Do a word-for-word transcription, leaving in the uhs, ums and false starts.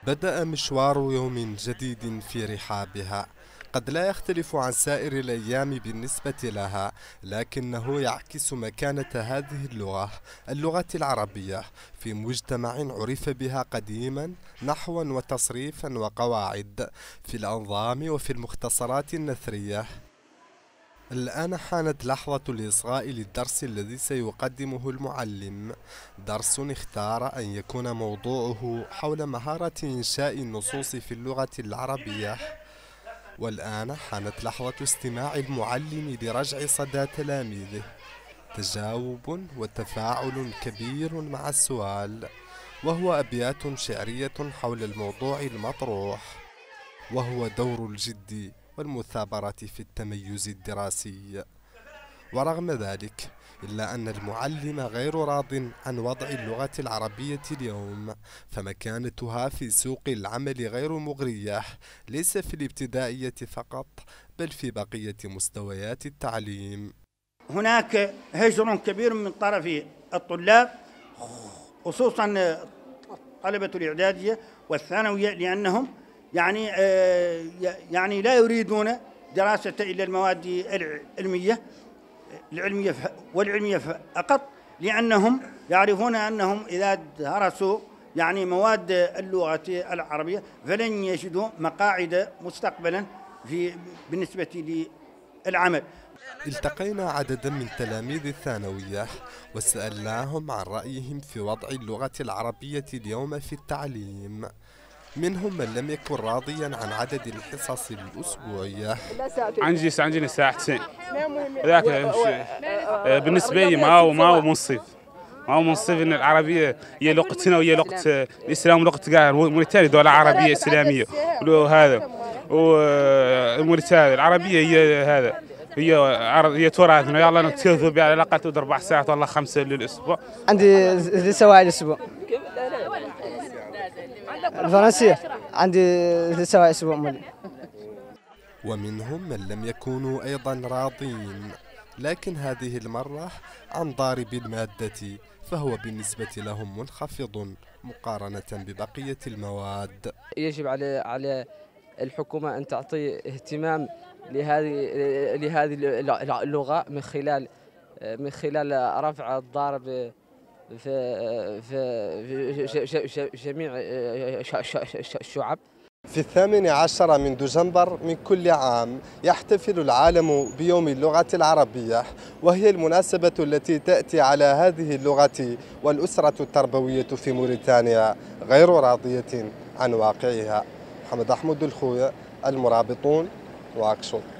بدأ مشوار يوم جديد في رحابها. قد لا يختلف عن سائر الأيام بالنسبة لها، لكنه يعكس مكانة هذه اللغة، اللغة العربية، في مجتمع عرف بها قديما نحوا وتصريفا وقواعد في الأنظام وفي المختصرات النثرية. الآن حانت لحظة الإصغاء للدرس الذي سيقدمه المعلم، درس اختار أن يكون موضوعه حول مهارة إنشاء النصوص في اللغة العربية. والآن حانت لحظة استماع المعلم لرجع صدى تلاميذه، تجاوب وتفاعل كبير مع السؤال، وهو أبيات شعرية حول الموضوع المطروح، وهو دور الجد والمثابرة في التميز الدراسي. ورغم ذلك إلا أن المعلم غير راض عن وضع اللغة العربية اليوم، فمكانتها في سوق العمل غير مغرية، ليس في الابتدائية فقط بل في بقية مستويات التعليم. هناك هجر كبير من طرف الطلاب، خصوصا طلبة الإعدادية والثانوية، لأنهم يعني يعني لا يريدون دراسة إلا المواد العلمية العلمية والعلمية فقط، لأنهم يعرفون أنهم إذا درسوا يعني مواد اللغة العربية فلن يجدوا مقاعد مستقبلا في بالنسبة للعمل. التقينا عددا من تلاميذ الثانوية وسألناهم عن رأيهم في وضع اللغة العربية اليوم في التعليم. منهم من لم يكن راضيا عن عدد الحصص الأسبوعية. عندي عندنا ساعتين، ذاك بالنسبة لي ما هو ما هو منصف، ما هو منصف إن العربية هي لغتنا وهي لغة الإسلام ولغة كاع موريتانيا دولة عربية إسلامية، وهذا وموريتانيا العربية هي هذا هي هي تراثنا، يلا نتكلفوا بها على الأقل أربع ساعات والله خمسة للأسبوع. عندي ثلاث سواعي الأسبوع. الفرنسية عندي ثلاث سواعي الأسبوع مالي. ومنهم من لم يكونوا أيضا راضين، لكن هذه المرة عن ضارب المادة، فهو بالنسبة لهم منخفض مقارنة ببقية المواد. يجب على على الحكومة أن تعطي اهتمام لهذه لهذه اللغة من خلال من خلال رفع الضارب في في جميع الشعب. في الثامن عشر من دجنبر من كل عام يحتفل العالم بيوم اللغة العربية، وهي المناسبة التي تأتي على هذه اللغة والأسرة التربوية في موريتانيا غير راضية عن واقعها. محمد أحمد الخوي، المرابطون، واكشوط.